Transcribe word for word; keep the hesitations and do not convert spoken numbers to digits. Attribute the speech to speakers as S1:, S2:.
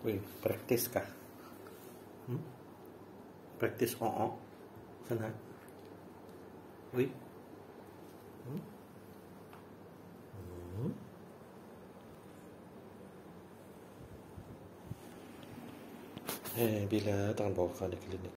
S1: Wih, praktis kah? Hmm? Praktis oh, sana. Wih. Hmm? Hmm? Eh, bila tangan bawa kau di klinik?